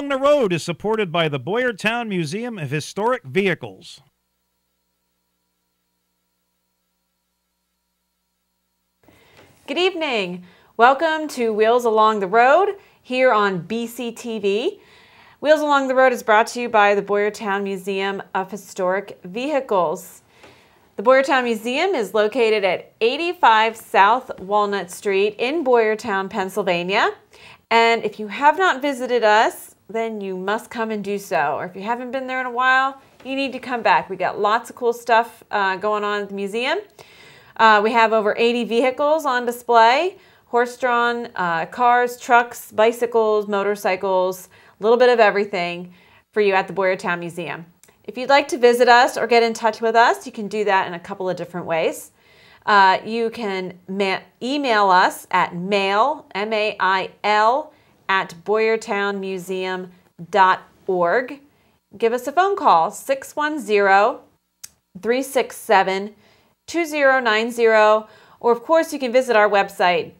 the Road is supported by the Boyertown Museum of Historic Vehicles. Good evening. Welcome to Wheels Along the Road here on BCTV. Wheels Along the Road is brought to you by the Boyertown Museum of Historic Vehicles. The Boyertown Museum is located at 85 South Walnut Street in Boyertown, Pennsylvania. And if you have not visited us, then you must come and do so. Or if you haven't been there in a while, you need to come back. We got lots of cool stuff going on at the museum. We have over 80 vehicles on display, horse-drawn cars, trucks, bicycles, motorcycles, a little bit of everything for you at the Boyertown Museum. If you'd like to visit us or get in touch with us, you can do that in a couple of different ways. You can email us at mail, M-A-I-L, at boyertownmuseum.org. Give us a phone call, 610-367-2090. Or, of course, you can visit our website,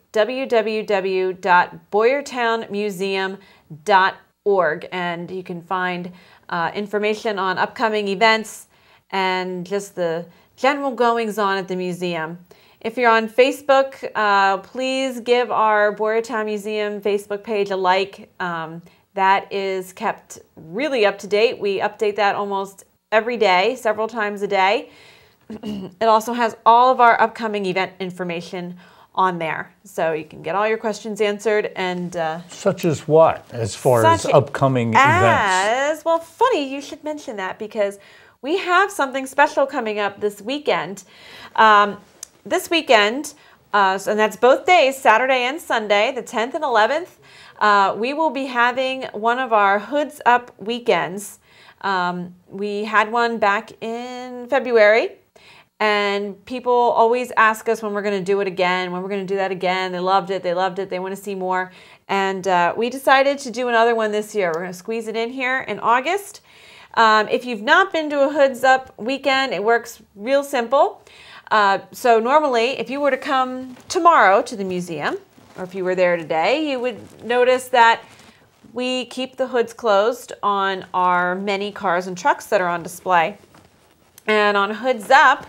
www.boyertownmuseum.org, and you can find information on upcoming events and just the general goings-on at the museum. If you're on Facebook, please give our Boyertown Museum Facebook page a like. That is kept really up to date. We update that almost every day, several times a day. It also has all of our upcoming event information on there, so you can get all your questions answered. And such as what, as far as upcoming events? Well, funny you should mention that, because we have something special coming up this weekend. This weekend, and that's both days, Saturday and Sunday, the 10th and 11th, we will be having one of our Hoods Up weekends. We had one back in February. And people always ask us when we're going to do it again, when we're going to do that again. They loved it. They loved it. They want to see more. And we decided to do another one this year. We're going to squeeze it in here in August. If you've not been to a Hoods Up weekend, it works real simple. So normally, if you were to come tomorrow to the museum, or if you were there today, you would notice that we keep the hoods closed on our many cars and trucks that are on display. And on Hoods Up,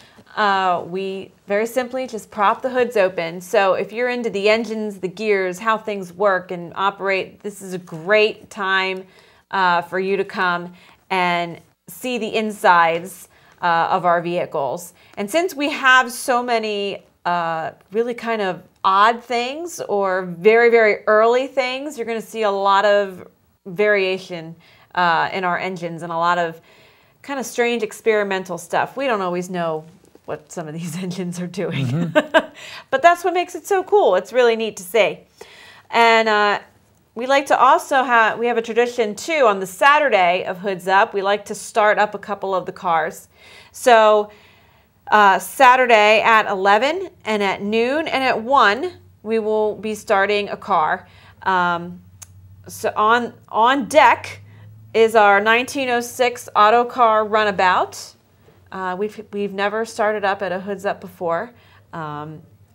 we very simply just prop the hoods open. So if you're into the engines, the gears, how things work and operate, this is a great time for you to come and see the insides of our vehicles. And since we have so many really kind of odd things or very, very early things, you're going to see a lot of variation in our engines and a lot of kind of strange experimental stuff. We don't always know what some of these engines are doing. But that's what makes it so cool. It's really neat to see. And we like to also we have a tradition too on the Saturday of Hoods Up. We like to start up a couple of the cars. So Saturday at 11 and at noon and at 1, we will be starting a car. So on deck is our 1906 Autocar Runabout. We've never started up at a Hoods Up before. Our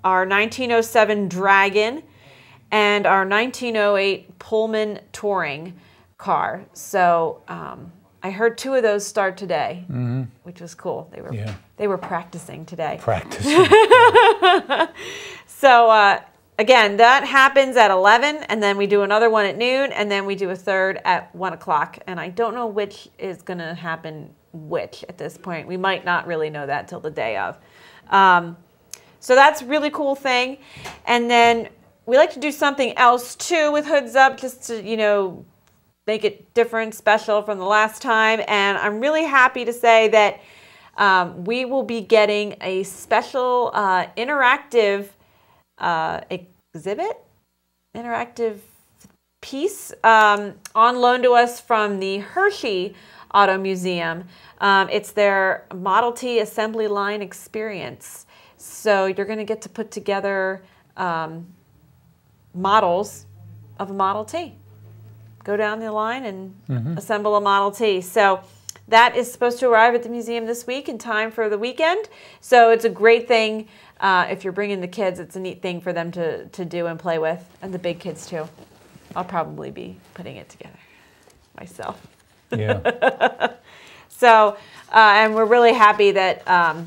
1907 Dragon and our 1908 Pullman Touring car. So I heard 2 of those start today, which was cool. They were practicing today. So again, that happens at 11, and then we do another one at noon, and then we do a third at 1 o'clock. And I don't know which is going to happen which at this point. We might not really know that till the day of. So that's a really cool thing. And then we like to do something else too with Hoods Up, just to, you know, make it different, special from the last time. And I'm really happy to say that we will be getting a special interactive interactive piece on loan to us from the Hershey Auto Museum. It's their Model T assembly line experience. So you're going to get to put together models of a Model T. Go down the line and assemble a Model T. So that is supposed to arrive at the museum this week in time for the weekend. So it's a great thing if you're bringing the kids. It's a neat thing for them to do and play with, and the big kids too. I'll probably be putting it together. myself. Yeah. So, and we're really happy that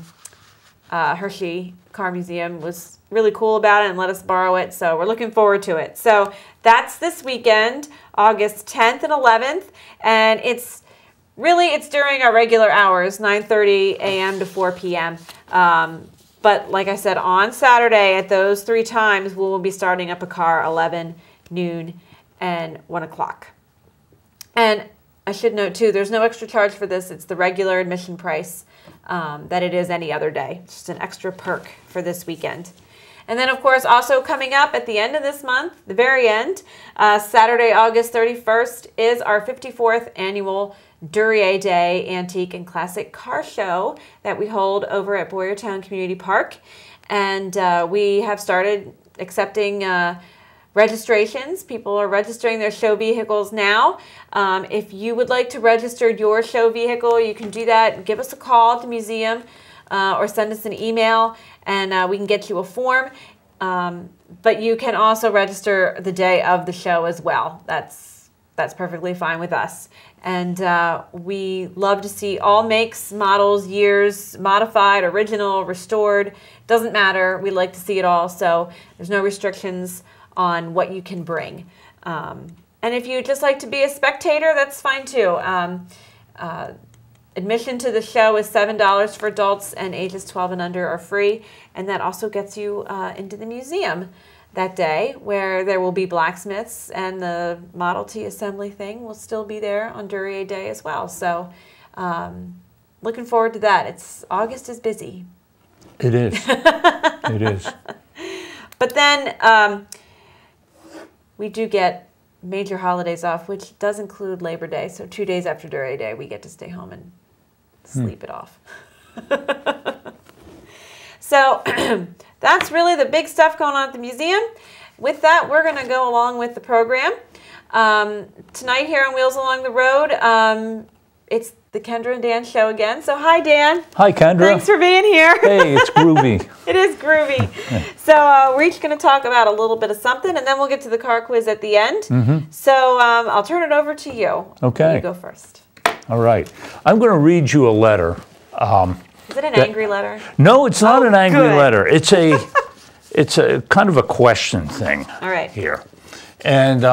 Hershey Car Museum was really cool about it and let us borrow it. So we're looking forward to it. So that's this weekend, August 10th and 11th. And it's during our regular hours, 9:30 a.m. to 4 p.m. But like I said, on Saturday at those 3 times, we will be starting up a car 11, noon, and 1 o'clock. And I should note too, there's no extra charge for this. It's the regular admission price that it is any other day. It's just an extra perk for this weekend. And then, of course, also coming up at the end of this month, the very end, Saturday, August 31st, is our 54th annual Duryea Day Antique and Classic Car Show that we hold over at Boyertown Community Park. And we have started accepting registrations. People are registering their show vehicles now. If you would like to register your show vehicle, you can do that. Give us a call at the museum or send us an email, and we can get you a form. But you can also register the day of the show as well. That's perfectly fine with us. And we love to see all makes, models, years, modified, original, restored. Doesn't matter. We like to see it all. So there's no restrictions on what you can bring. And if you just like to be a spectator, that's fine too. Admission to the show is $7 for adults, and ages 12 and under are free. And that also gets you into the museum that day, where there will be blacksmiths, and the Model T assembly thing will still be there on Duryea Day as well. So looking forward to that. August is busy. It is. It is. But then we do get major holidays off, which does include Labor Day. So 2 days after Duryea Day, we get to stay home and sleep it off. So that's really the big stuff going on at the museum. With that, we're going to go along with the program. Tonight here on Wheels Along the Road, it's the Kendra and Dan show again. So hi, Dan. Hi, Kendra. Thanks for being here. Hey, it's groovy. It is groovy. So we're each going to talk about a little bit of something, and then we'll get to the car quiz at the end. Mm-hmm. So I'll turn it over to you. Okay. You go first. All right. I'm going to read you a letter. Is it an angry letter? No, it's not an angry good. letter. It's a kind of a question thing. All right. Here, and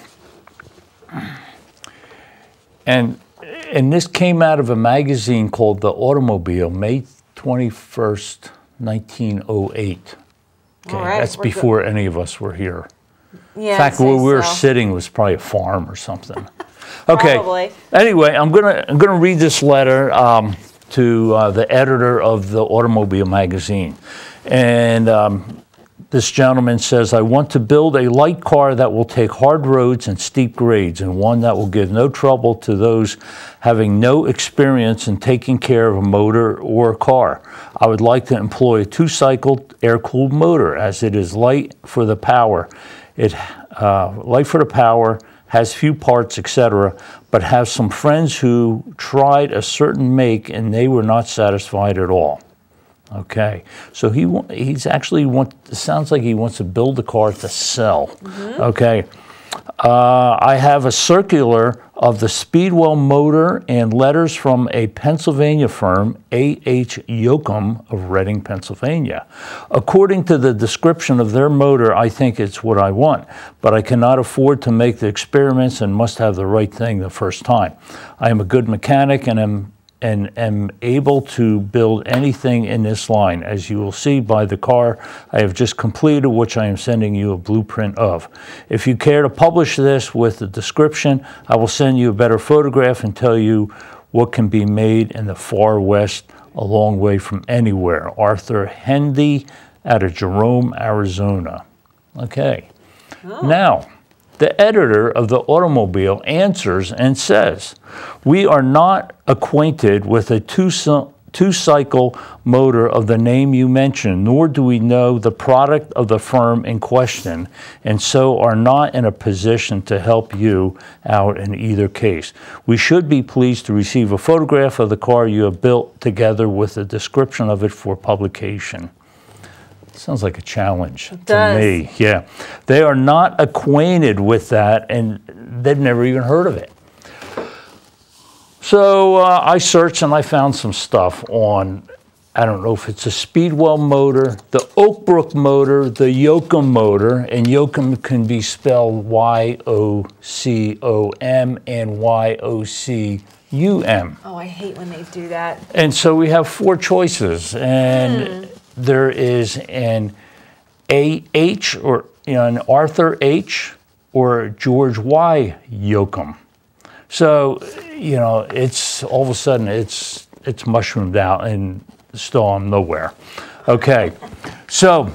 this came out of a magazine called The Automotive, May 21st, 1908. Okay, All right, that's before any of us were here. Yeah, In fact, where we were sitting was probably a farm or something. Okay. Probably. Anyway, I'm gonna read this letter to the editor of the Automobile magazine, and this gentleman says, I want to build a light car that will take hard roads and steep grades, and one that will give no trouble to those having no experience in taking care of a motor or a car. I would like to employ a 2-cycle air-cooled motor, as it is light for the power. Has few parts, etc., but have some friends who tried a certain make and they were not satisfied at all. Okay, so he's actually sounds like he wants to build a car to sell. Mm-hmm. Okay, I have a circular of the Speedwell motor and letters from a Pennsylvania firm, A.H. Yoakum of Reading, Pennsylvania. According to the description of their motor, I think it's what I want, but I cannot afford to make the experiments and must have the right thing the first time. I am a good mechanic and am able to build anything in this line, as you will see by the car I have just completed, which I am sending you a blueprint of. If you care to publish this with the description, I will send you a better photograph and tell you what can be made in the far west, a long way from anywhere. Arthur Hendy out of Jerome, Arizona. Okay. Oh. Now, the editor of the Automobile answers and says, we are not acquainted with a two-cycle motor of the name you mentioned, nor do we know the product of the firm in question, and so are not in a position to help you out in either case. We should be pleased to receive a photograph of the car you have built together with a description of it for publication. Sounds like a challenge to me. Yeah. They are not acquainted with that, and they've never even heard of it. So I searched and I found some stuff on, I don't know if it's a Speedwell motor, the Oakbrook motor, the Yoakum motor, and Yoakum can be spelled Y-O-C-O-M and Y-O-C-U-M. Oh, I hate when they do that. And so we have 4 choices, and there is an A-H, or an Arthur H, or George Y Yoakum. So, it's all of a sudden it's mushroomed out and still I'm nowhere. Okay, so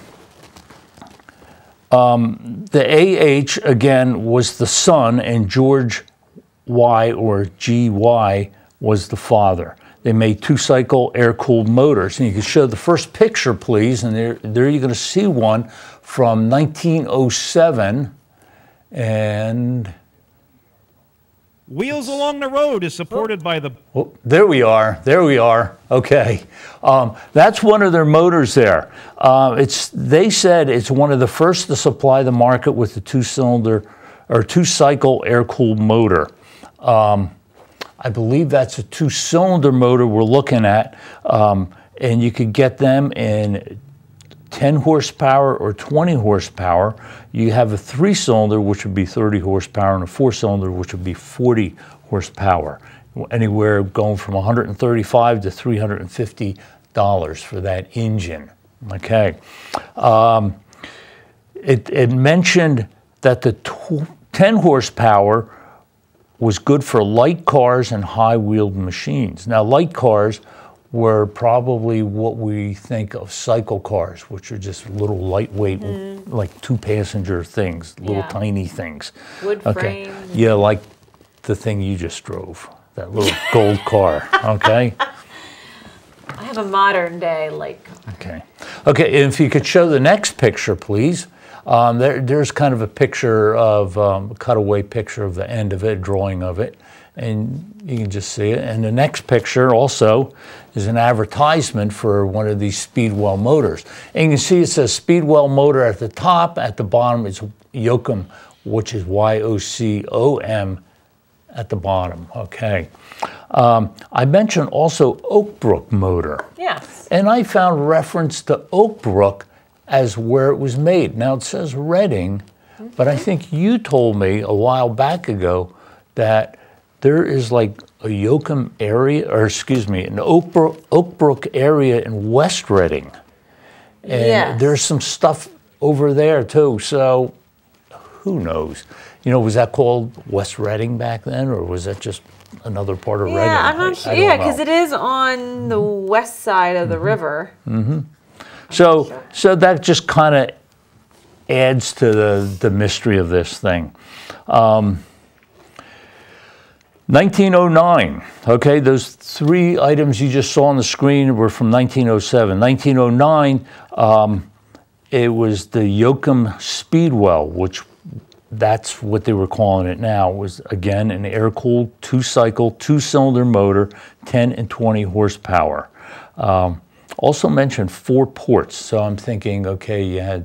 the AH again was the son, and George Y or GY was the father. They made 2-cycle air-cooled motors, and you can show the first picture, please. And there you're going to see one from 1907, and Wheels Along the Road is supported by the... Oh, there we are. Okay. That's one of their motors there. They said it's one of the first to supply the market with the 2-cycle air-cooled motor. I believe that's a 2-cylinder motor we're looking at, and you could get them in 10 horsepower or 20 horsepower. You have a 3-cylinder, which would be 30 horsepower, and a 4-cylinder, which would be 40 horsepower. Anywhere going from $135 to $350 for that engine. Okay. It mentioned that the 10 horsepower was good for light cars and high-wheeled machines. Now, light cars were probably what we think of cycle cars, which are just little lightweight, like 2-passenger things, little tiny things. Wood frame. Yeah, like the thing you just drove, that little gold car, okay? I have a modern day Okay, if you could show the next picture, please. There's kind of a picture of, a cutaway picture of the end of it, drawing of it, and you can just see it. And the next picture also is an advertisement for one of these Speedwell motors. And you can see it says Speedwell motor at the top, at the bottom it's Yoakum, which is Y-O-C-O-M at the bottom, okay. I mentioned also Oakbrook motor. Yes. And I found reference to Oakbrook as where it was made. Now it says Reading, but I think you told me a while back ago that there is like a Yoakum area, or excuse me, an Oakbrook area in West Reading. And there's some stuff over there too, so who knows? Was that called West Reading back then, or was that just another part of Reading? Yeah, I'm not sure. Yeah, because it is on the west side of the river. So that just kind of adds to the mystery of this thing. 1909, okay, those 3 items you just saw on the screen were from 1907. 1909, it was the Yoakum Speedwell, which that's what they were calling it now, was again an air-cooled 2-cycle, 2-cylinder motor, 10 and 20 horsepower. Also mentioned 4 ports, so I'm thinking, okay, you had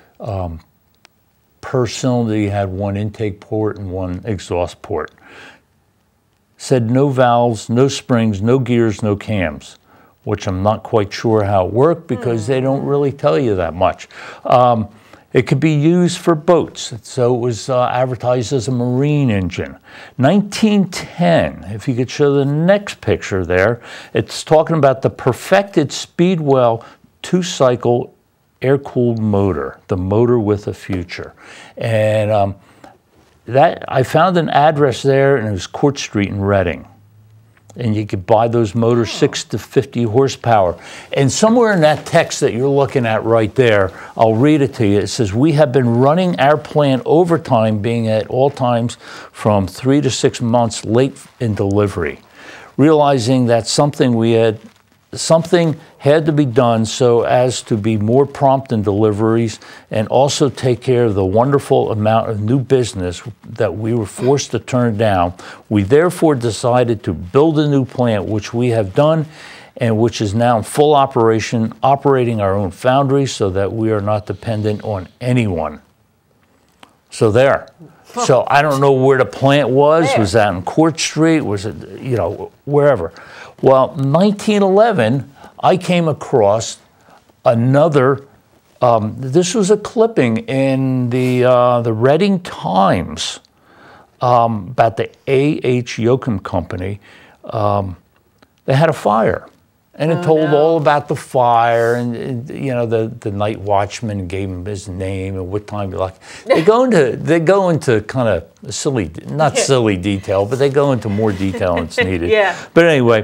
per cylinder, you had 1 intake port and 1 exhaust port. Said no valves, no springs, no gears, no cams, which I'm not quite sure how it worked because they don't really tell you that much. It could be used for boats, so it was advertised as a marine engine. 1910, if you could show the next picture there, it's talking about the perfected Speedwell 2-cycle air-cooled motor, the motor with a future. And that I found an address there, and it was Court Street in Reading. And you could buy those motors 6 to 50 horsepower. And somewhere in that text that you're looking at right there, I'll read it to you. It says, "We have been running our plant overtime, being at all times from 3 to 6 months late in delivery, realizing that something had to be done so as to be more prompt in deliveries and also take care of the wonderful amount of new business that we were forced to turn down. We therefore decided to build a new plant, which we have done and which is now in full operation, operating our own foundry so that we are not dependent on anyone." So there. So I don't know where the plant was. There. Was that in Court Street? Was it, you know, wherever? Well, 1911, I came across another. This was a clipping in the Reading Times about the A.H. Yoakum Company. They had a fire. And it told all about the fire, and you know, the night watchman gave him his name and what time he left. They go into kind of silly, not silly detail, but they go into more detail when it's needed. Yeah. But anyway,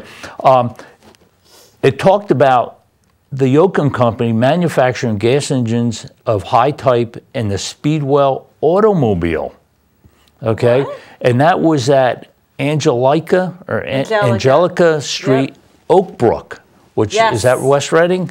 it talked about the Yoakum Company manufacturing gas engines of high type in the Speedwell automobile. Okay, What? And that was at Angelica Street, Yep. Oak Brook. Which is that West Reading?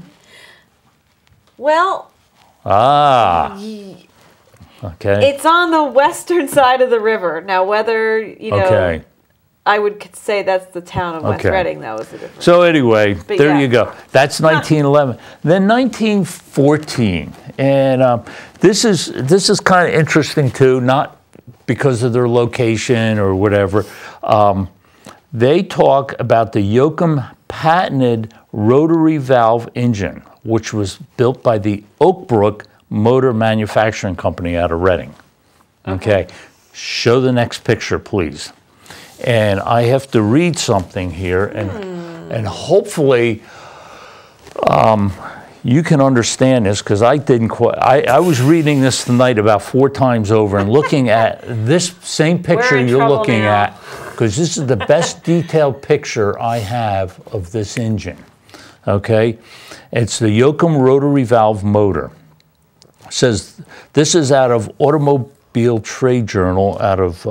Well, okay. it's on the western side of the river. Now, whether, you know, I would say that's the town of West Reading, though, is the difference. So anyway, But there you go. That's 1911. Then 1914, and this is kind of interesting too, not because of their location or whatever. They talk about the Yoakum patented rotary valve engine, which was built by the Oak Brook Motor Manufacturing Company out of Reading. Okay. Show the next picture, please. And I have to read something here, and hopefully you can understand this, because I didn't quite. I was reading this tonight about 4 times over and looking at this same picture you're looking at, because this is the best detailed picture I have of this engine. Okay, it's the Yoakum rotary valve motor. It says this is out of Automobile Trade Journal out of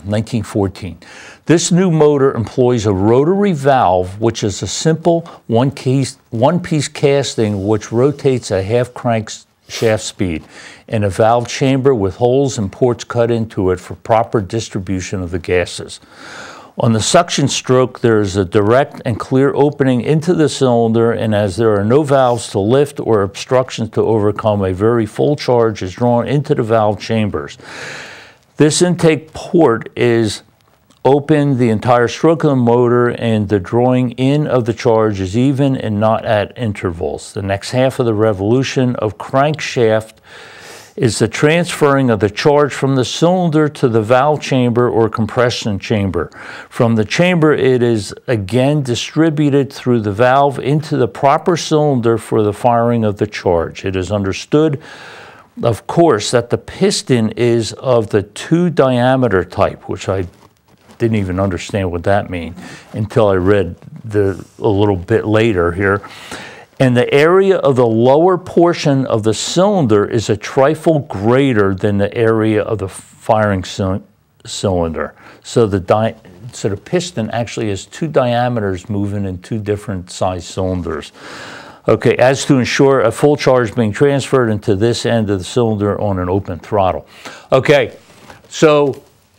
1914. This new motor employs a rotary valve, which is a simple one-piece casting which rotates a half-crank shaft speed in a valve chamber with holes and ports cut into it for proper distribution of the gases. On the suction stroke, there is a direct and clear opening into the cylinder, and as there are no valves to lift or obstructions to overcome, a very full charge is drawn into the valve chambers. This intake port is open the entire stroke of the motor, and the drawing in of the charge is even and not at intervals. The next half of the revolution of crankshaft is the transferring of the charge from the cylinder to the valve chamber or compression chamber. From the chamber, it is again distributed through the valve into the proper cylinder for the firing of the charge. It is understood, of course, that the piston is of the 2 diameter type, which I didn't even understand what that means until I read a little bit later here. And the area of the lower portion of the cylinder is a trifle greater than the area of the firing cylinder. So the piston actually has 2 diameters moving in 2 different size cylinders. Okay, as to ensure a full charge being transferred into this end of the cylinder on an open throttle. Okay, so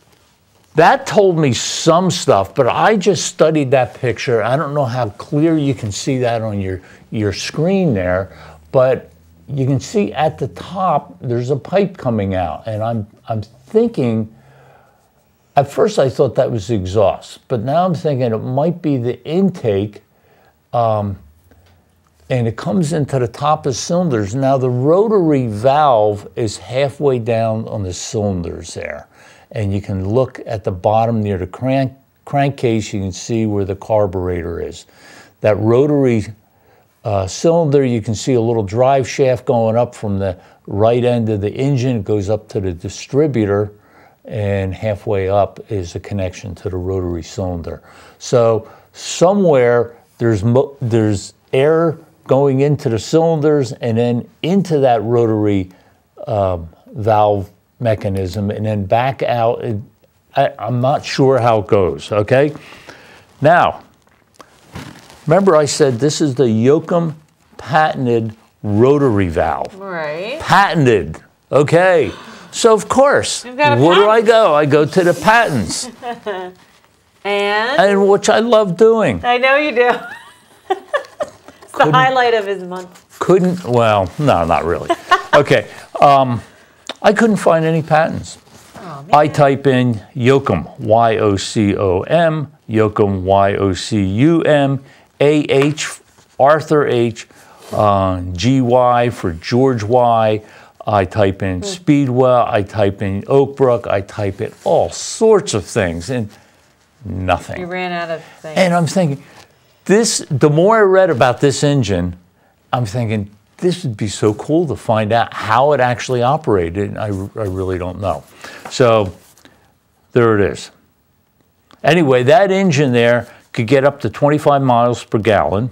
that told me some stuff, but I just studied that picture. I don't know how clear you can see that on your screen there, but you can see at the top there's a pipe coming out, and I'm thinking, at first I thought that was the exhaust, but now I'm thinking it might be the intake, and it comes into the top of cylinders. Now the rotary valve is halfway down on the cylinders there, and you can look at the bottom near the crankcase, you can see where the carburetor is. That rotary cylinder, you can see a little drive shaft going up from the right end of the engine. It goes up to the distributor, and halfway up is a connection to the rotary cylinder. So somewhere there's air going into the cylinders and then into that rotary valve mechanism and then back out. I'm not sure how it goes, okay? Now, remember I said this is the Yoakum patented rotary valve. Right. Patented, okay. So of course, where do I go? I go to the patents. And which I love doing. I know you do. It's the highlight of his month. Well, no, not really. Okay. I couldn't find any patents. Oh, man. I type in Yocum, Y-O-C-O-M, Yocum, Y-O-C-U-M, A-H, Arthur H, G-Y for George Y. I type in Speedwell, I type in Oakbrook, I type in all sorts of things, and nothing. You ran out of things. And I'm thinking, the more I read about this engine, I'm thinking, this would be so cool to find out how it actually operated, and I really don't know. So there it is. Anyway, that engine there could get up to 25 miles per gallon.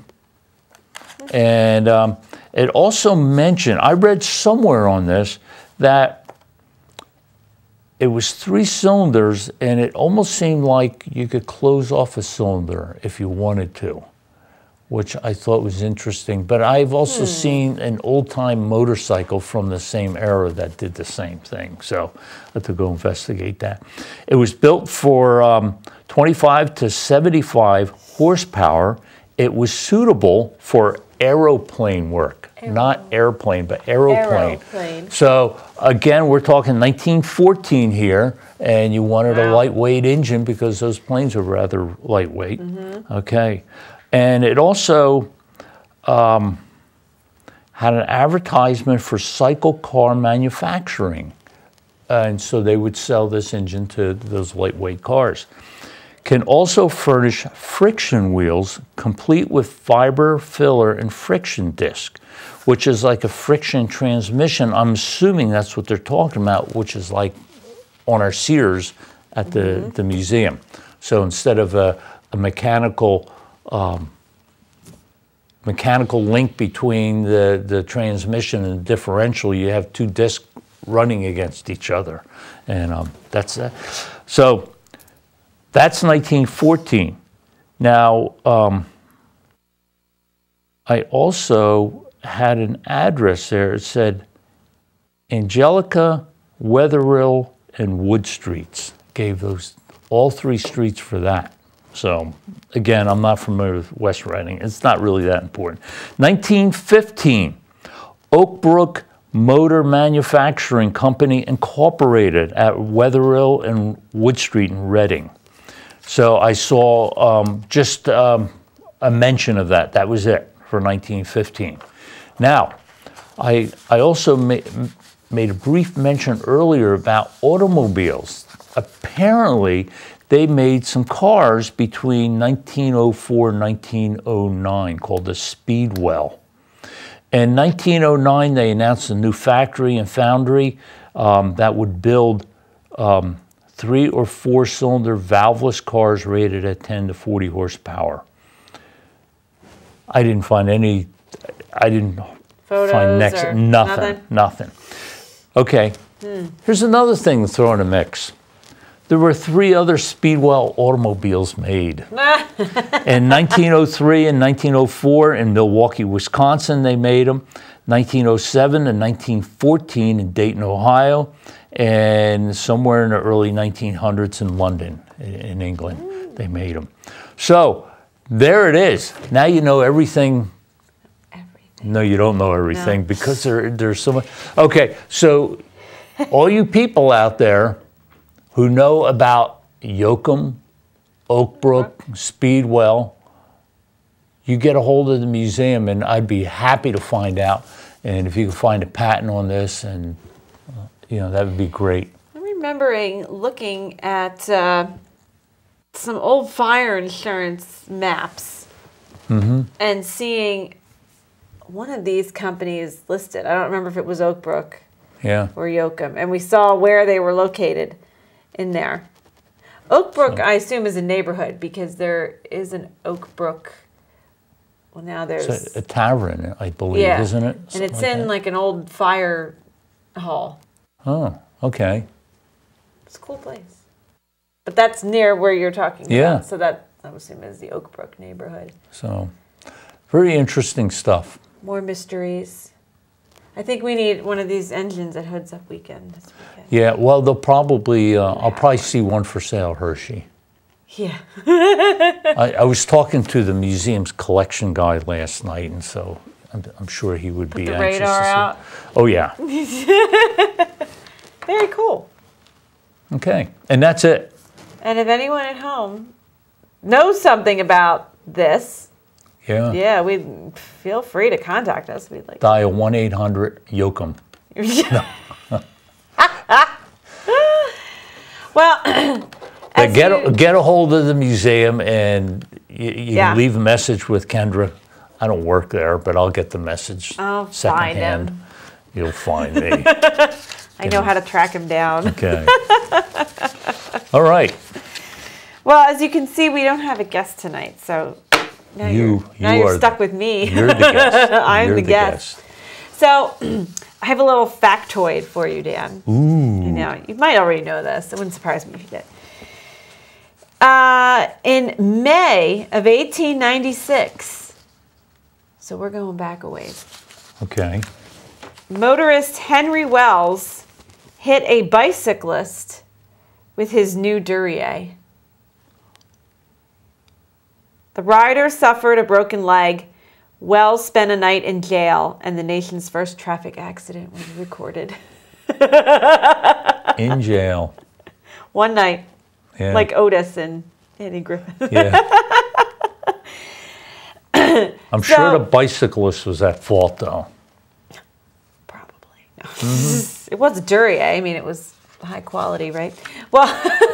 And it also mentioned, I read somewhere on this, that it was 3 cylinders, and it almost seemed like you could close off a cylinder if you wanted to, which I thought was interesting. But I've also seen an old-time motorcycle from the same era that did the same thing, so I had to go investigate that. It was built for 25 to 75 horsepower. It was suitable for aeroplane work, not airplane, but aeroplane. So again, we're talking 1914 here, and you wanted a lightweight engine because those planes are rather lightweight. Okay. And it also had an advertisement for cycle car manufacturing. And so they would sell this engine to those lightweight cars. Can also furnish friction wheels complete with fiber filler and friction disc, which is like a friction transmission. I'm assuming that's what they're talking about, which is like on our Sears at the museum. So instead of a mechanical link between the transmission and the differential, you have 2 discs running against each other. And that's that. So that's 1914. Now, I also had an address there. It said Angelica, Wetherill, and Wood Streets. Gave those all 3 streets for that. So again, I'm not familiar with West Reading. It's not really that important. 1915, Oakbrook Motor Manufacturing Company Incorporated at Wetherill and Wood Street in Reading. So I saw just a mention of that. That was it for 1915. Now, I also made a brief mention earlier about automobiles. Apparently, they made some cars between 1904 and 1909 called the Speedwell. In 1909, they announced a new factory and foundry that would build 3 or 4 cylinder valveless cars rated at 10 to 40 horsepower. I didn't find any, Photos nothing. Okay, here's another thing to throw in the mix. There were 3 other Speedwell automobiles made. In 1903 and 1904 in Milwaukee, Wisconsin, they made them. 1907 and 1914 in Dayton, Ohio, and somewhere in the early 1900s in London, in England, they made them. So there it is. Now you know everything. No, you don't know everything because there's so much. Okay, so all you people out there who know about Yocum, Oakbrook, Speedwell, you get a hold of the museum, and I'd be happy to find out. And if you can find a patent on this, and you know, that would be great. I'm remembering looking at some old fire insurance maps and seeing one of these companies listed. I don't remember if it was Oakbrook or Yocum, and we saw where they were located in there. Oakbrook, I assume, is a neighborhood because there is an Oakbrook. Well, now there's it's a tavern, I believe, isn't it? And it's in like an old fire hall. Oh, okay. It's a cool place. But that's near where you're talking about. So that, I would assume, is the Oakbrook neighborhood. So, very interesting stuff. More mysteries. I think we need one of these engines at Hoods Up Weekend this weekend. Yeah, well, they'll probably, I'll probably see one for sale at Hershey. Yeah. I was talking to the museum's collection guy last night, and so I'm sure he would be anxious radar to see. out. Oh, yeah. Very cool. Okay, and that's it. And if anyone at home knows something about this, Yeah. we feel free to contact us. We'd like Dial 1-800-YOKEM. Well, Get a hold of the museum and you Yeah. leave a message with Kendra. I don't work there, but I'll get the message I'll find secondhand. him. You'll find me. I know how to track him down. Okay. All right. Well, as you can see, we don't have a guest tonight, so now you're stuck with me. You're the guest. I'm You're the guest. So I have a little factoid for you, Dan. Ooh. You know, you might already know this. It wouldn't surprise me if you did. In May of 1896, so we're going back a ways, Okay. motorist Henry Wells hit a bicyclist with his new Duryea. The rider suffered a broken leg. Wells spent a night in jail, and the nation's first traffic accident was recorded. In jail. One night, Yeah. like Otis and Andy Griffith. Yeah. I'm sure the bicyclist was at fault, though. Probably. No. It was Duryea. I mean, it was high quality, right? Well,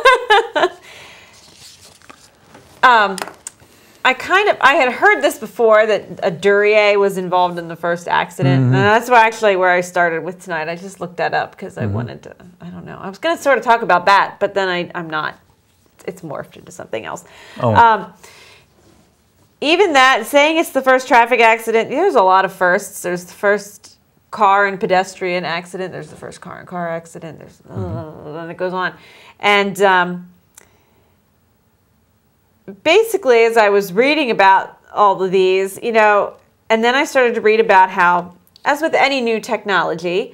I had heard this before, that a Duryea was involved in the first accident. And that's where I started with tonight. I just looked that up because I wanted to, I don't know. I was going to sort of talk about that, but then I'm not. It's morphed into something else. Oh. Even that, saying it's the first traffic accident, there's a lot of firsts. There's the first car and pedestrian accident. There's the first car and car accident. There's, and it goes on. And basically, as I was reading about all of these, and then I started to read about how, as with any new technology,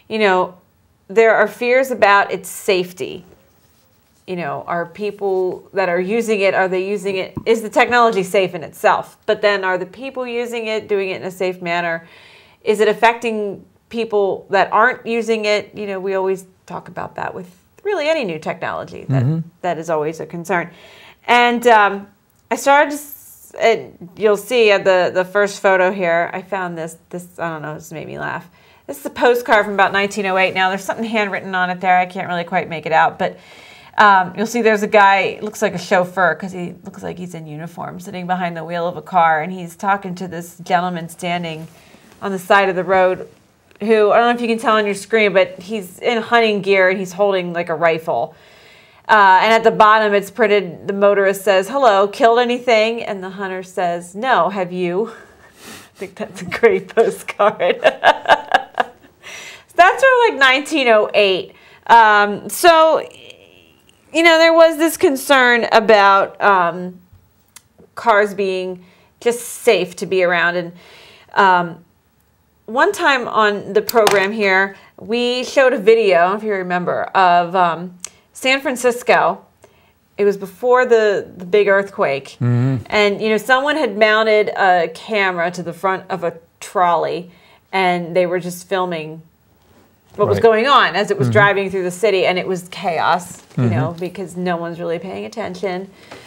there are fears about its safety. Are people that are using it, are they using it, is the technology safe in itself? But then are the people using it, doing it in a safe manner? Is it affecting people that aren't using it? We always talk about that with really any new technology. That is always a concern. And I started to, you'll see at the first photo here, I found this, I don't know, this made me laugh. This is a postcard from about 1908. Now, there's something handwritten on it there. I can't really quite make it out, but you'll see there's a guy, looks like a chauffeur because he looks like he's in uniform, sitting behind the wheel of a car, and he's talking to this gentleman standing on the side of the road who, I don't know if you can tell on your screen, but he's in hunting gear and he's holding like a rifle. And at the bottom it's printed, the motorist says, "Hello, killed anything?" And the hunter says, "No, have you?" I think that's a great postcard. So that's sort of like 1908. So, there was this concern about cars being just safe to be around. And one time on the program here, we showed a video, I don't know if you remember, of San Francisco. It was before the big earthquake. And, someone had mounted a camera to the front of a trolley, and they were just filming what was going on as it was driving through the city, and it was chaos, because no one's really paying attention.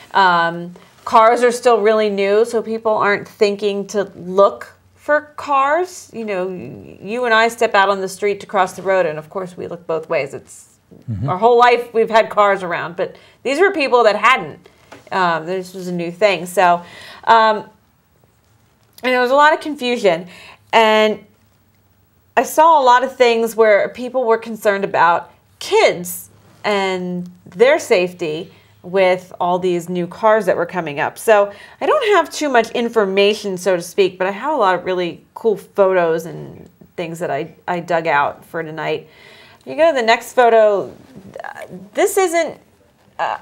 Cars are still really new, so people aren't thinking to look for cars. You and I step out on the street to cross the road, and of course we look both ways. It's our whole life we've had cars around, but these were people that hadn't. This was a new thing. So, and there was a lot of confusion, and I saw a lot of things where people were concerned about kids and their safety with all these new cars that were coming up. So I don't have too much information, so to speak, but I have a lot of really cool photos and things that I dug out for tonight. You go to the next photo. This isn't a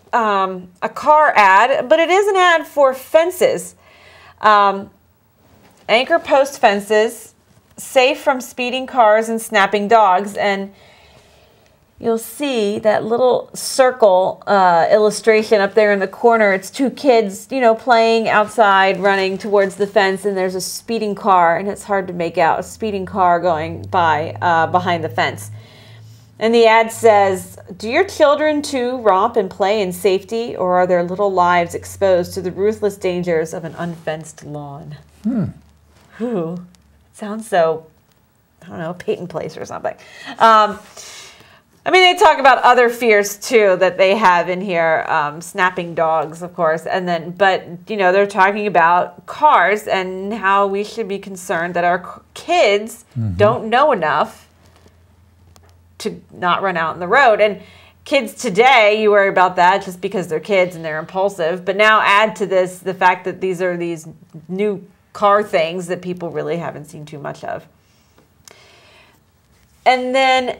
car ad, but it is an ad for fences. Anchor post fences, safe from speeding cars and snapping dogs. And you'll see that little circle illustration up there in the corner. It's two kids, playing outside, running towards the fence, and there's a speeding car, and it's hard to make out, a speeding car going by behind the fence. And the ad says, do your children too romp and play in safety, or are their little lives exposed to the ruthless dangers of an unfenced lawn? Ooh, sounds so, I don't know, Peyton Place or something. I mean, they talk about other fears too that they have in here, snapping dogs, of course, and then, but you know, they're talking about cars and how we should be concerned that our kids don't know enough to not run out on the road. And kids today, you worry about that just because they're kids and they're impulsive. But now add to this the fact that these are these new car things that people really haven't seen too much of. And then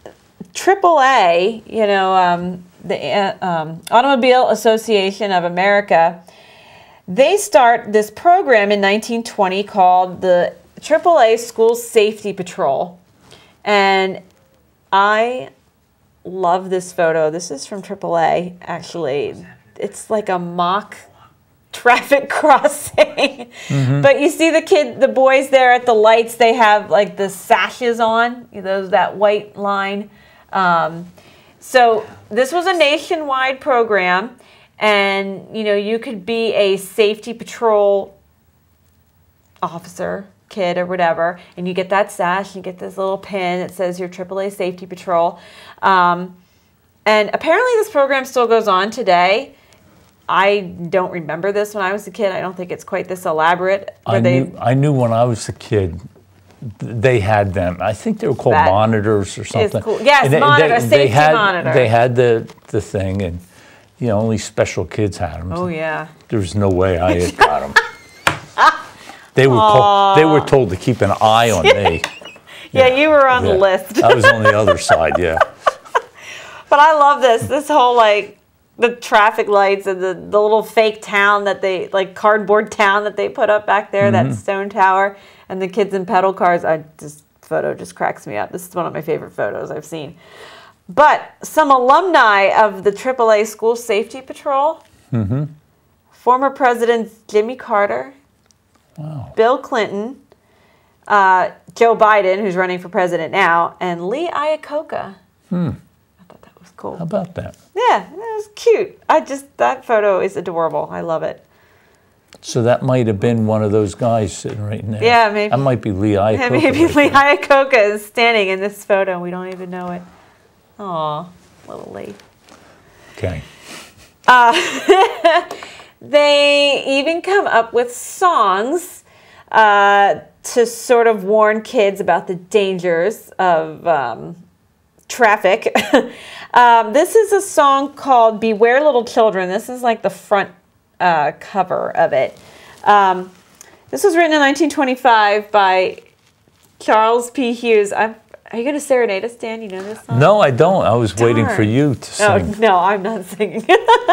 AAA, you know, the Automobile Association of America, they start this program in 1920 called the AAA School Safety Patrol. And I love this photo. This is from AAA, actually. It's like a mock traffic crossing. But you see the boys there at the lights, they have like the sashes on, you know, that white line. So this was a nationwide program, and you know, you could be a safety patrol officer, kid or whatever, and you get that sash, you get this little pin that says your AAA Safety Patrol. And apparently this program still goes on today. I don't remember this when I was a kid. I don't think it's quite this elaborate. I knew when I was a kid, they had them. I think they were called monitors or something. Cool. Yes, monitor, safety monitor. They had the thing, and you know, only special kids had them. Oh yeah. There was no way I had got them. They were told to keep an eye on me. Yeah, you were on the list. I was on the other side, yeah. But I love this whole like the traffic lights and the little fake town that they, like cardboard town that they put up back there, that stone tower, and the kids in pedal cars. This photo just cracks me up. This is one of my favorite photos I've seen. But some alumni of the AAA School Safety Patrol, former presidents Jimmy Carter, Bill Clinton, Joe Biden, who's running for president now, and Lee Iacocca. I thought that was cool. How about that? Yeah, that was cute. That photo is adorable. I love it. So that might have been one of those guys sitting right in there. Yeah, maybe. That might be Lee Iacocca. Yeah, maybe Lee Iacocca is standing in this photo. We don't even know it. Aw, little Lee. Okay. They even come up with songs to sort of warn kids about the dangers of traffic. This is a song called Beware Little Children. This is like the front cover of it. This was written in 1925 by Charles P. Hughes. Are you going to serenade us, Dan? You know this song? No, I don't. I was waiting for you to sing. Oh, no, I'm not singing.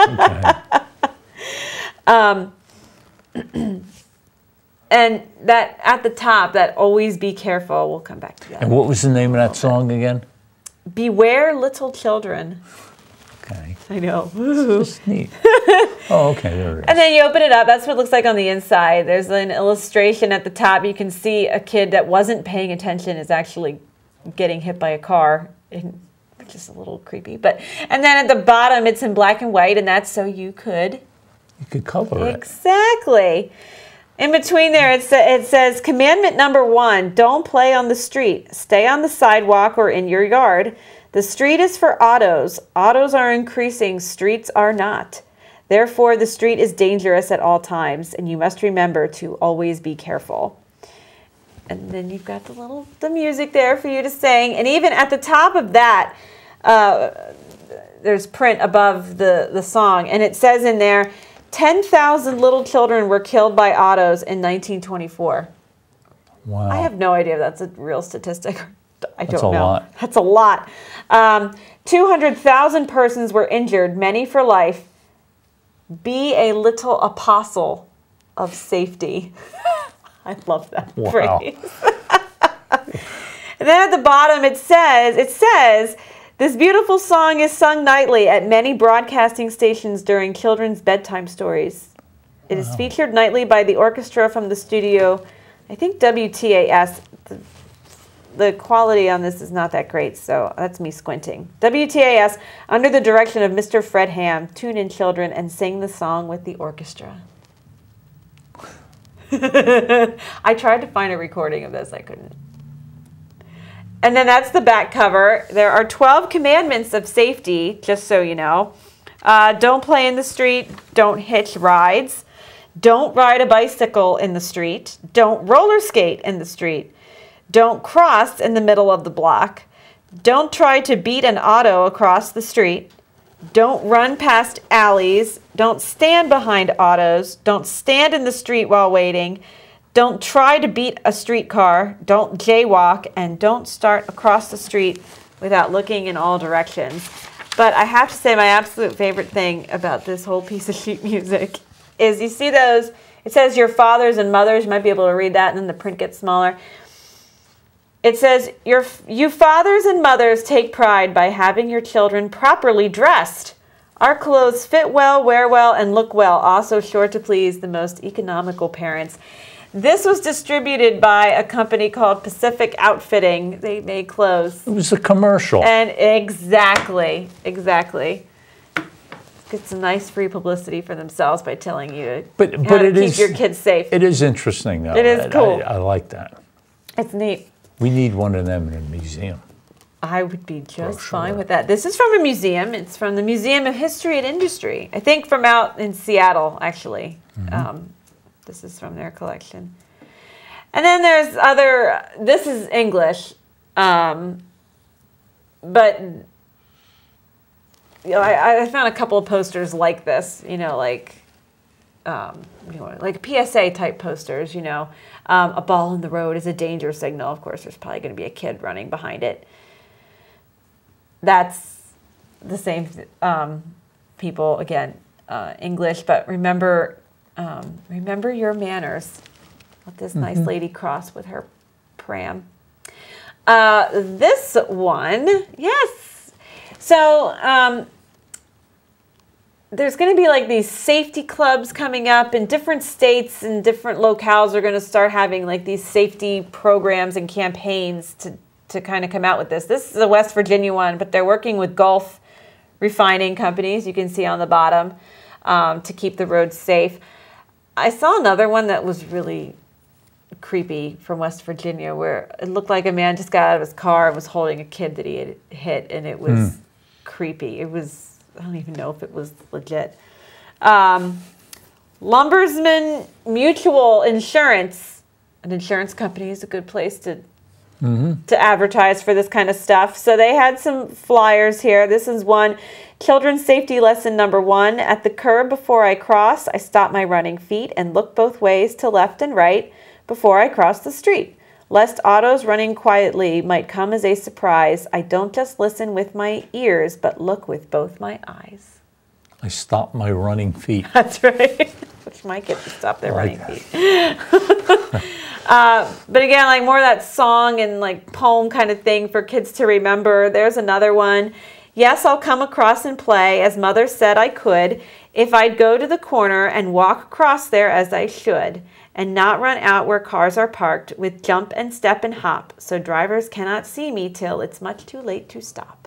And that at the top, that always be careful. We'll come back to that. And what was the name of that song again? Beware Little Children. Okay. I know. It's just neat. Oh, okay, there it is. And then you open it up. That's what it looks like on the inside. There's an illustration at the top. You can see a kid that wasn't paying attention is actually getting hit by a car, which is a little creepy. And then at the bottom, it's in black and white, and that's so you could cover it. Exactly. In between there, it says, commandment number 1, don't play on the street. Stay on the sidewalk or in your yard. The street is for autos. Autos are increasing. Streets are not. Therefore, the street is dangerous at all times, and you must remember to always be careful. And then you've got the music there for you to sing. And even at the top of that, there's print above the song, and it says in there, 10,000 little children were killed by autos in 1924. Wow. I have no idea if that's a real statistic. I don't know. That's a lot. That's a lot. 200,000 persons were injured, many for life. Be a little apostle of safety. I love that phrase. And then at the bottom it says, this beautiful song is sung nightly at many broadcasting stations during children's bedtime stories. It is featured nightly by the orchestra from the studio, I think WTAS. the quality on this is not that great, so that's me squinting. WTAS, under the direction of Mr. Fred Ham, tune in, children, and sing the song with the orchestra. I tried to find a recording of this. I couldn't. And then that's the back cover. There are 12 commandments of safety, just so you know. Don't play in the street. Don't hitch rides. Don't ride a bicycle in the street. Don't roller skate in the street. Don't cross in the middle of the block. Don't try to beat an auto across the street. Don't run past alleys. Don't stand behind autos. Don't stand in the street while waiting. Don't try to beat a streetcar. Don't jaywalk. And don't start across the street without looking in all directions. But I have to say my absolute favorite thing about this whole piece of sheet music is you see those, it says your fathers and mothers, you might be able to read that and then the print gets smaller. It says, you fathers and mothers take pride by having your children properly dressed. Our clothes fit well, wear well, and look well, also sure to please the most economical parents. This was distributed by a company called Pacific Outfitting. They made clothes. It was a commercial. And exactly. Get some nice free publicity for themselves by telling you how to keep your kids safe. It is interesting, though. It is cool. I like that. It's neat. We need one of them in a museum. I would be just fine with that. This is from a museum. It's from the Museum of History and Industry. I think from out in Seattle, actually. Mm-hmm. This is from their collection. And then there's other, this is English, but you know, I found a couple of posters like this, like PSA type posters, a ball in the road is a danger signal. Of course, there's probably going to be a kid running behind it. That's the same people, again, English, but remember your manners. Let this nice lady cross with her pram. This one, yes. So there's going to be like these safety clubs coming up in different states, and different locales are going to start having like these safety programs and campaigns to kind of come out with this. This is a West Virginia one, but they're working with Gulf refining companies, you can see on the bottom, to keep the roads safe. I saw another one that was really creepy from West Virginia, where it looked like a man just got out of his car and was holding a kid that he had hit, and it was creepy. It was, I don't even know if it was legit. Lumbersman Mutual Insurance, an insurance company, is a good place to advertise for this kind of stuff. So they had some flyers here. This is one. Children's safety lesson number 1. At the curb before I cross, I stop my running feet and look both ways to left and right before I cross the street. Lest autos running quietly might come as a surprise, I don't just listen with my ears, but look with both my eyes. I stop my running feet. That's right. Which my kids would stop their running feet. But again, like more of that song and like poem kind of thing for kids to remember. There's another one. Yes, I'll come across and play, as mother said I could, if I'd go to the corner and walk across there as I should, and not run out where cars are parked with jump and step and hop, so drivers cannot see me till it's much too late to stop.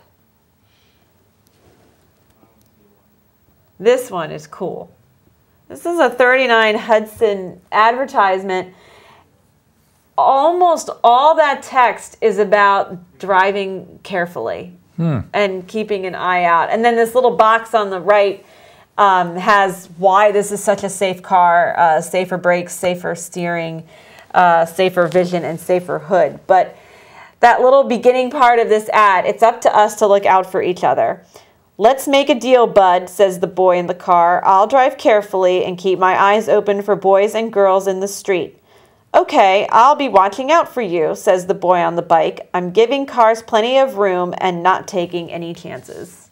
This one is cool. This is a 39 Hudson advertisement. Almost all that text is about driving carefully and keeping an eye out. And then this little box on the right has why this is such a safe car, safer brakes, safer steering, safer vision, and safer hood. But that little beginning part of this ad, it's up to us to look out for each other. Let's make a deal, bud, says the boy in the car. I'll drive carefully and keep my eyes open for boys and girls in the street. Okay, I'll be watching out for you, says the boy on the bike. I'm giving cars plenty of room and not taking any chances.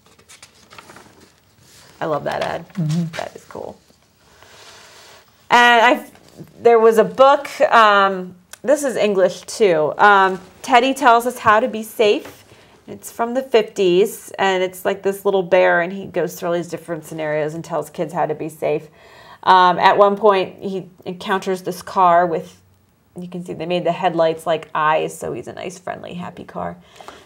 I love that ad. That is cool. And there was a book, this is English too. Teddy Tells Us How to Be Safe. It's from the 50s, and it's like this little bear, and he goes through all these different scenarios and tells kids how to be safe. At one point, he encounters this car with You can see they made the headlights like eyes, so he's a nice, friendly, happy car.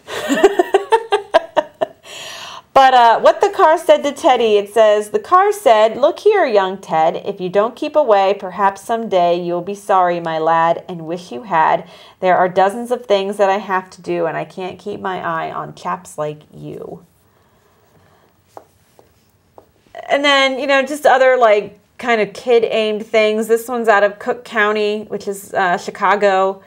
But what the car said to Teddy, it says, the car said, "Look here, young Ted, if you don't keep away, perhaps someday you'll be sorry, my lad, and wish you had. There are dozens of things that I have to do, and I can't keep my eye on chaps like you." And then, you know, just other, like, kind of kid-aimed things. This one's out of Cook County, which is Chicago.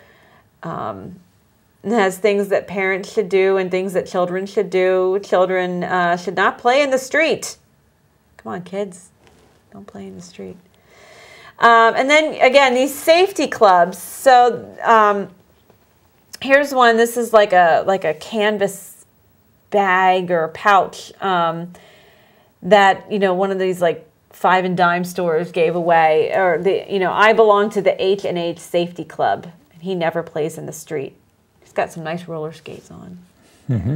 It has things that parents should do and things that children should do. Children should not play in the street. Come on, kids. Don't play in the street. And then, again, these safety clubs. So here's one. This is like a canvas bag or pouch that, you know, one of these, like, 5 and dime stores gave away. Or, I belong to the H&H Safety Club. And he never plays in the street. He's got some nice roller skates on. Mm-hmm.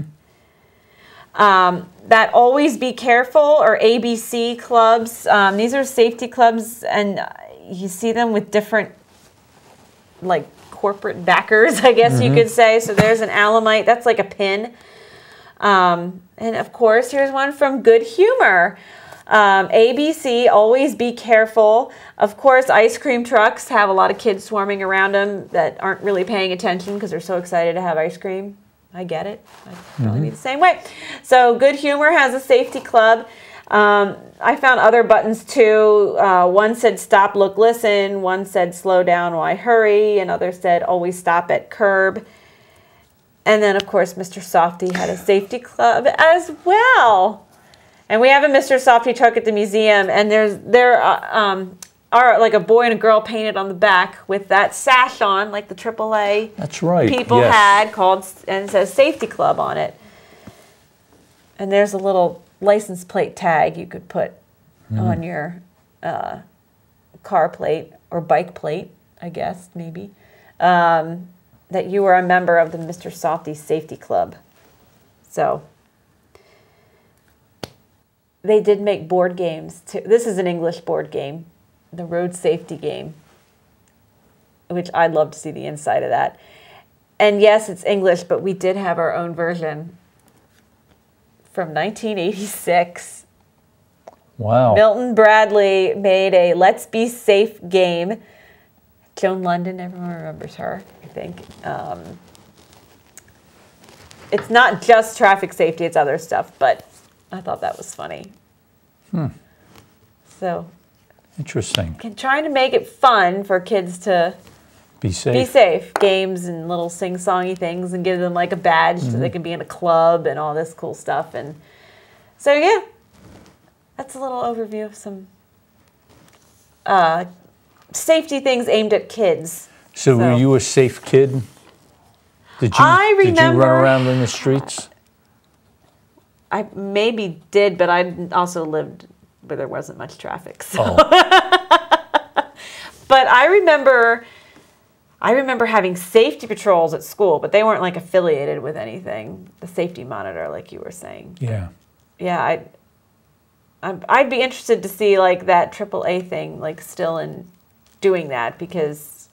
That Always Be Careful or ABC clubs. These are safety clubs, and you see them with different, like, corporate backers, I guess you could say. So there's an Alamite. That's like a pin. And, of course, here's one from Good Humor. ABC, Always Be Careful. Of course, ice cream trucks have a lot of kids swarming around them that aren't really paying attention because they're so excited to have ice cream. I get it. I'd probably be the same way. So Good Humor has a safety club. I found other buttons too. One said stop, look, listen. One said slow down, why hurry. Another said always stop at curb. And then, of course, Mr. Softy had a safety club as well. And we have a Mr. Softy truck at the museum, and there are like a boy and a girl painted on the back with that sash on, like the AAA That's right. people yes. had, called, and it says Safety Club on it. And there's a little license plate tag you could put on your car plate or bike plate, I guess, maybe, that you were a member of the Mr. Softy Safety Club. So they did make board games too. This is an English board game, the road safety game, which I'd love to see the inside of that. And yes, it's English, but we did have our own version from 1986. Wow. Milton Bradley made a Let's Be Safe game. Joan London, everyone remembers her, I think. It's not just traffic safety, it's other stuff, but I thought that was funny. So, Interesting. trying to make it fun for kids to Be safe. be safe. Games and little sing-songy things, and give them like a badge so they can be in a club and all this cool stuff. And so, yeah, that's a little overview of some safety things aimed at kids. So were you a safe kid? Did you, I did you run remember- around in the streets? I maybe did, but I also lived where there wasn't much traffic. So. Oh, But I remember having safety patrols at school, but they weren't like affiliated with anything. The safety monitor, like you were saying. yeah. Yeah, I'd be interested to see like that AAA thing, like still in doing that, because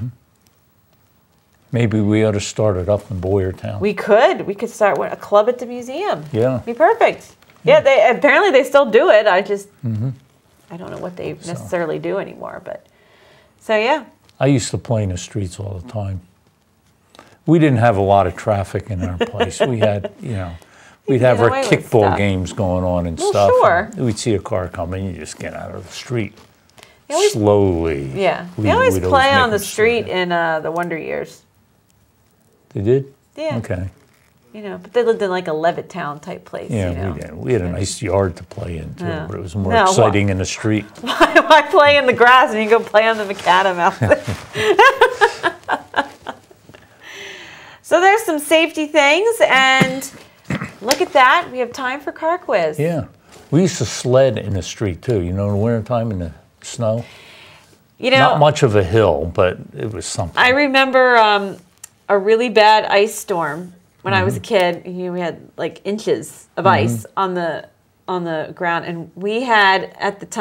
Maybe we ought to start it up in Boyertown. we could start a club at the museum. Yeah. Be perfect. Yeah, apparently they still do it. I just I don't know what they necessarily do anymore, but so yeah. I used to play in the streets all the time. We didn't have a lot of traffic in our place. We had, we'd have get our away with kickball stuff. games going on and Well, stuff. sure. And we'd see a car coming, you just get out of the street They always- slowly. Yeah, We- they always we'd play make on the them slow street down. in the Wonder Years. They did? Yeah. Okay. But they lived in like a Levittown type place. Yeah, we did. We had a nice yard to play in too, Yeah. but it was more No, wha- exciting in the street. Why play in the grass and you go play on the macadam out there? So there's some safety things, and look at that. We have time for car quiz. Yeah. We used to sled in the street too, in the wintertime in the snow. Not much of a hill, but it was something. I remember a really bad ice storm when I was a kid. We had like inches of ice on the ground, and we had at the time a Siberian Husky. That was our family pet,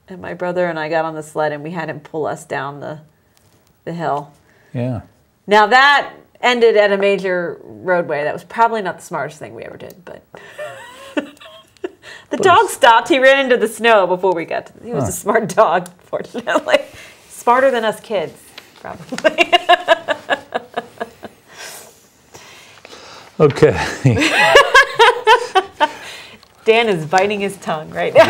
And my brother and I got on the sled and we had him pull us down the hill. Yeah. Now that ended at a major roadway. That was probably not the smartest thing we ever did, but the dog stopped. He ran into the snow before we got to. He was a smart dog, fortunately. Smarter than us kids, probably. Okay. Dan is biting his tongue right now.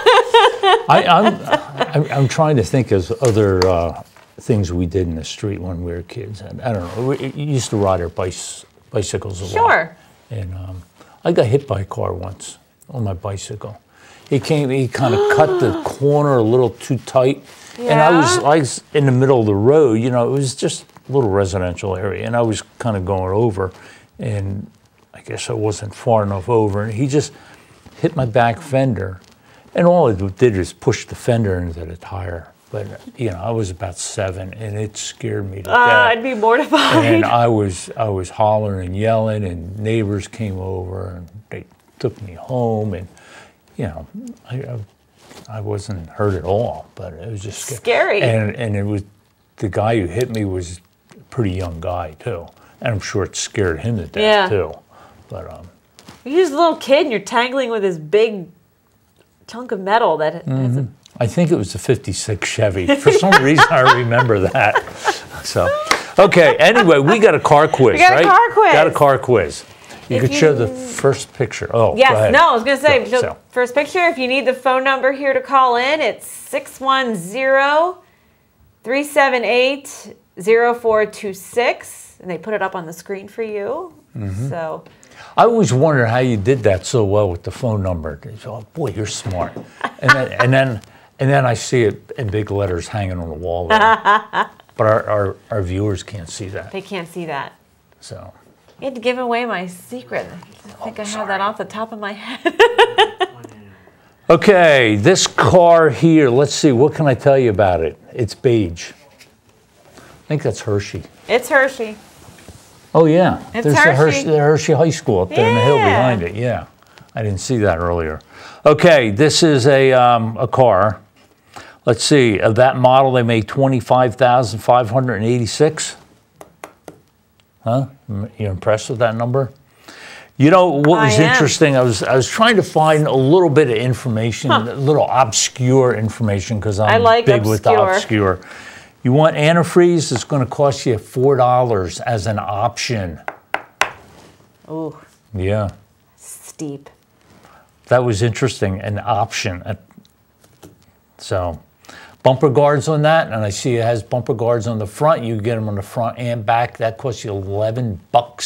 Yeah. I'm trying to think of other things we did in the street when we were kids. I don't know. We used to ride our bicycles a lot. Sure. And I got hit by a car once on my bicycle. He kind of cut the corner a little too tight. Yeah. And I was in the middle of the road. You know, it was just a little residential area. And I was kind of going over. And I guess I wasn't far enough over. And he just hit my back fender. And all it did is push the fender into the tire. But, you know, I was about 7, and it scared me to death. I'd be mortified. And I was hollering and yelling, and neighbors came over, and they took me home. And, you know, I wasn't hurt at all, but it was just scary. And it was, the guy who hit me was a pretty young guy, too. And I'm sure it scared him to death, too. But, you're just a little kid, and you're tangling with this big chunk of metal that has a... I think it was a 56 Chevy. For some reason, I remember that. So, okay, anyway, we got a car quiz, right? We got a car quiz. Got a car quiz. You could show the first picture. Oh, yes, go ahead. no, I was going to say, So. first picture, if you need the phone number here to call in, it's 610-378-0426, and they put it up on the screen for you. So... I always wondered how you did that so well with the phone number. Oh, boy, you're smart. And then I see it in big letters hanging on the wall there. But our viewers can't see that. They can't see that. So. You had to give away my secret. I think I have that off the top of my head. Okay, this car here, let's see, what can I tell you about it? It's beige. I think that's Hershey. It's Hershey. Oh, yeah. It's There's Hershey. the Hershey High School up there in the hill behind it. Yeah. I didn't see that earlier. Okay, this is a car. Let's see. Of that model, they made 25,586. Huh? You impressed with that number? You know, what was interesting, I was trying to find a little bit of information, a little obscure information, because I'm big with the obscure. You want antifreeze? It's going to cost you $4 as an option. Ooh. Yeah. Steep. That was interesting, an option. So, bumper guards on that, and I see it has bumper guards on the front. You get them on the front and back. That costs you $11.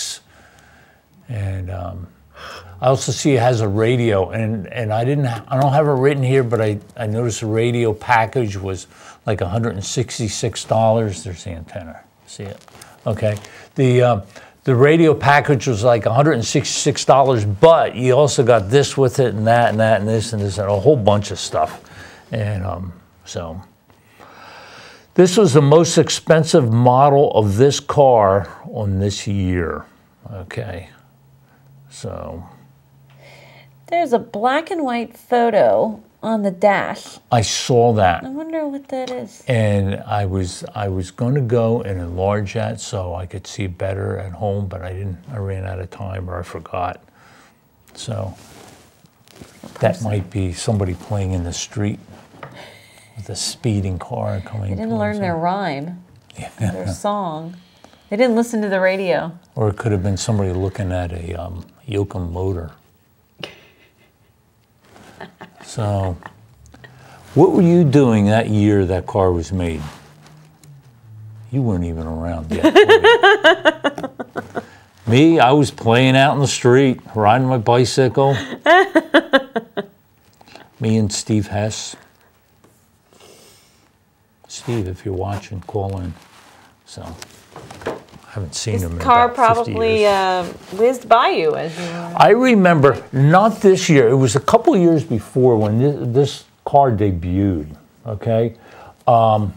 And I also see it has a radio, and I don't have it written here, but I noticed the radio package was like $166. There's the antenna. See it? Okay. The radio package was like $166, but you also got this with it, and that, and that, and this, and this, and a whole bunch of stuff. And so this was the most expensive model of this car on this year. Okay. So there's a black and white photo on the dash. I saw that. I wonder what that is. And I was going to go and enlarge that so I could see better at home, but I didn't. I ran out of time, or I forgot. So that might be somebody playing in the street with a speeding car coming. They didn't learn their rhyme, their song. They didn't listen to the radio. Or it could have been somebody looking at a Yokum motor. So, what were you doing that year that car was made? You weren't even around yet. Me, I was playing out in the street, riding my bicycle. Me and Steve Hess. Steve, if you're watching, call in. So, I haven't seen him in about 50 years. This car probably whizzed by you as you were... I remember, not this year, it was a couple years before when this car debuted, okay? I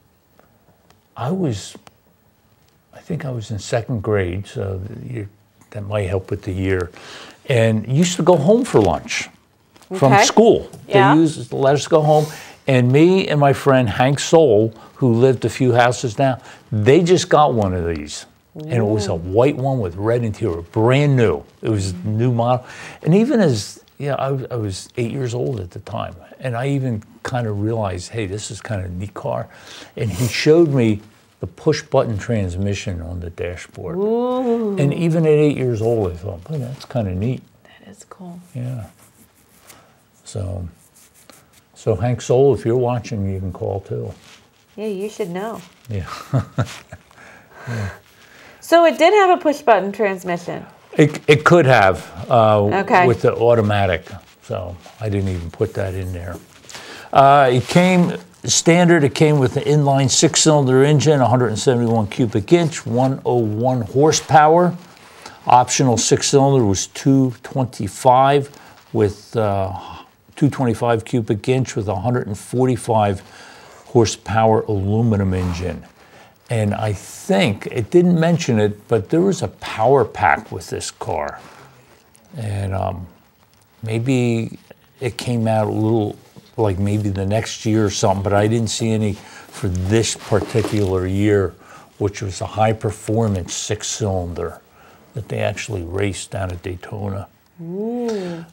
think I was in 2nd grade, so that might help with the year. And used to go home for lunch from school. Yeah. They used to let us go home. And me and my friend Hank Soul, who lived a few houses down, they just got one of these. And it was a white one with red interior, brand new. It was a new model. And even as, I was 8 years old at the time. And I even kind of realized, hey, this is kind of a neat car. And he showed me the push-button transmission on the dashboard. Ooh. And even at 8 years old, I thought, boy, that's kind of neat. That is cool. Yeah. So Hank Soul, if you're watching, you can call too. Yeah, you should know. Yeah. Yeah. So it did have a push-button transmission. It could have Okay. with the automatic. So I didn't even put that in there. It came standard. It came with an inline 6-cylinder engine, 171 cubic inch, 101 horsepower. Optional 6-cylinder was 225 with 225 cubic inch with 145 horsepower aluminum engine. And I think, it didn't mention it, but there was a power pack with this car. And maybe it came out a little, like maybe the next year or something, but I didn't see any for this particular year, which was a high performance 6-cylinder that they actually raced down at Daytona. Ooh.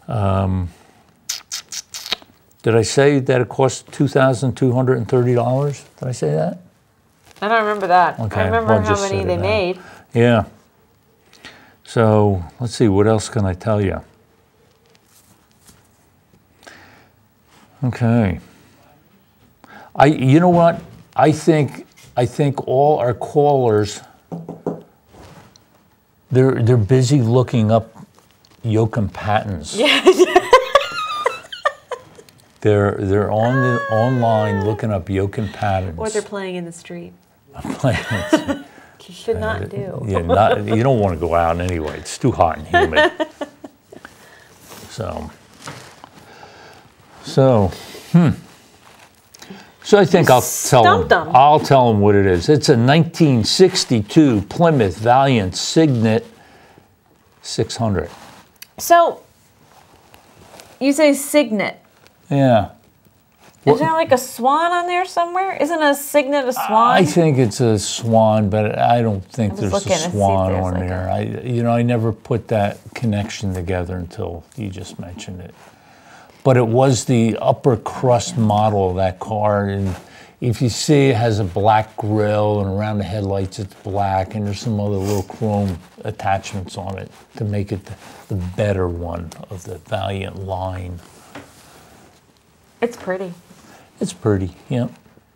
Did I say that it cost $2,230? Did I say that? I don't remember that. Okay, I remember well, how just many said it they now. made. Yeah. So let's see, what else can I tell you? Okay. You know what? I think all our callers, they're busy looking up Joachim patents. Yeah. They're online looking up Joachim patents. Or they're playing in the street. Which you should not do. Yeah, you don't want to go out anyway. It's too hot and humid. So I think I'll tell them. I'll tell them what it is. It's a 1962 Plymouth Valiant Signet 600. So you say Signet. Yeah. Is there like a swan on there somewhere? Isn't a Signet a swan? I think it's a swan, but I don't think there's a swan on like there. I never put that connection together until you just mentioned it. But it was the upper crust model of that car, and if you see, it has a black grille, and around the headlights it's black, and there's some other little chrome attachments on it to make it the better one of the Valiant line. It's pretty. It's pretty, yep.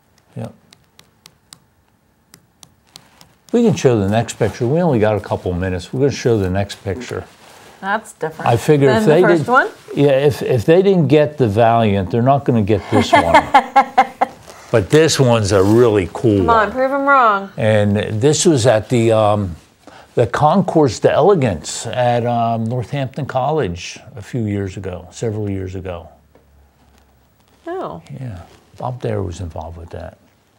We can show the next picture. We only got a couple minutes. We're going to show the next picture. That's different. I figure if they did, one? Yeah, if they didn't get the Valiant, they're not going to get this one. But this one's a really cool one. Come on, prove them wrong. And this was at the Concours d'Elegance at Northampton College several years ago. Oh. Yeah, Bob Dare was involved with that.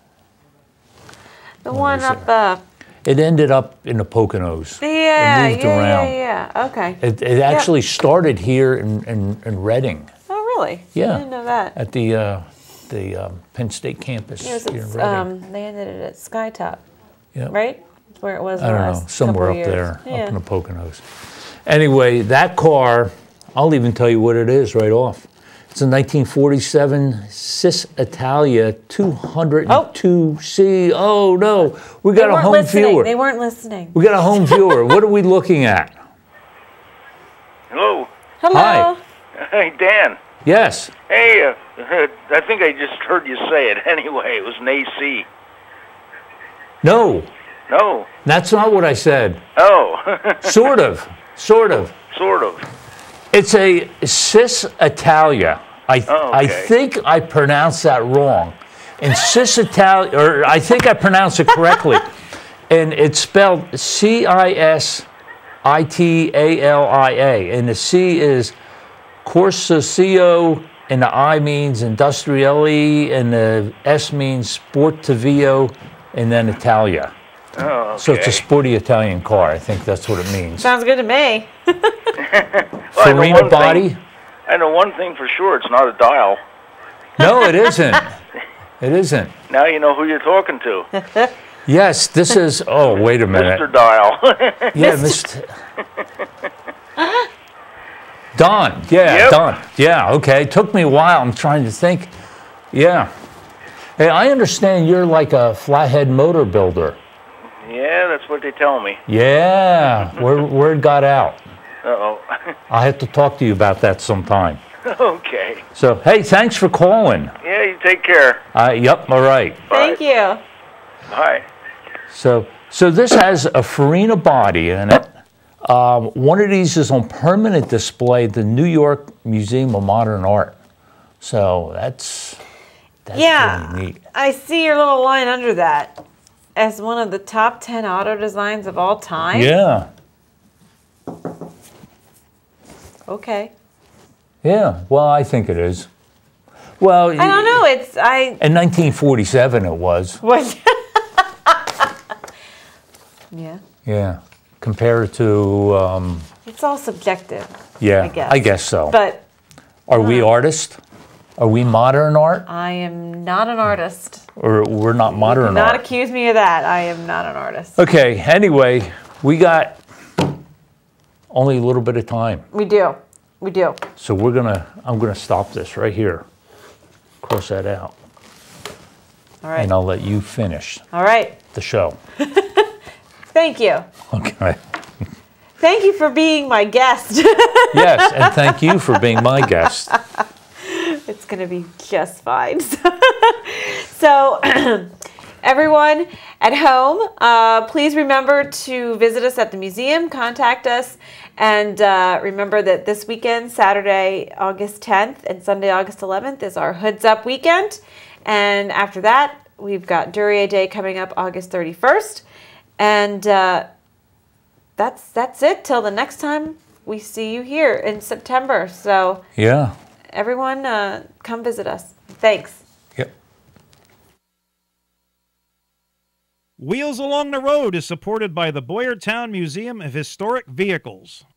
The one up. It ended up in the Poconos. Yeah, it moved around. Yeah. Okay. It actually started here in Reading. Oh, really? Yeah. I didn't know that. At the Penn State campus here in Reading. They ended it at Skytop. Yep. Right? That's where it was. I don't know, somewhere up there, Yeah. up in the Poconos. Anyway, that car, I'll even tell you what it is right off. It's a 1947 Cis Italia 202C. Oh no, we got a home viewer. They weren't listening. We got a home viewer. What are we looking at? Hello. Hello. Hi. Hey, Dan. Yes. Hey, I think I just heard you say it. Anyway, it was an AC. No. No. That's not what I said. Oh. Sort of. Sort of. It's a Cis Italia. I think I pronounced that wrong. And Cis Italia, or I think I pronounced it correctly. And it's spelled Cistitalia. And the C is Corsosio, and the I means Industriale, and the S means Sportivio, and then Italia. Oh, okay. So it's a sporty Italian car. I think that's what it means. Sounds good to me. Farina body? I know one thing for sure. It's not a dial. No, it isn't. It isn't. Now you know who you're talking to. Yes, this is. Oh, wait a minute. Mr. Dial. Yeah, Mr. Don. Yeah, Yep. Don. Yeah, okay. It took me a while. I'm trying to think. Yeah. Hey, I understand you're like a flathead motor builder. Yeah, that's what they tell me. Yeah. Word got out. Uh-oh. I'll have to talk to you about that sometime. Okay. So, hey, thanks for calling. Yeah, you take care. Yep, all right. Thank you. Bye. So this has a Farina body in it. One of these is on permanent display at the New York Museum of Modern Art. So that's Yeah, really neat. I see your little line under that as one of the top 10 auto designs of all time. Yeah, Okay. yeah. Well, I think it is. Well, I don't know. in 1947 it was. What? Yeah. Yeah. Compared to, It's all subjective. yeah, I guess. so. But Are we artists? Are we modern art? I am not an artist. Or we're not modern Do not art? accuse me of that. I am not an artist. Okay, anyway, we got only a little bit of time. We do. We do. So I'm gonna stop this right here. Cross that out. All right. And I'll let you finish All right. the show. Thank you. Okay. Thank you for being my guest. Yes, and thank you for being my guest. It's going to be just fine. So, everyone at home, please remember to visit us at the museum, contact us, and remember that this weekend, Saturday, August 10th and Sunday, August 11th, is our Hoods Up weekend. And after that, we've got Duryea Day coming up August 31st. And that's it till the next time we see you here in September. So Yeah. everyone, come visit us. Thanks. Yep. Wheels Along the Road is supported by the Boyertown Museum of Historic Vehicles.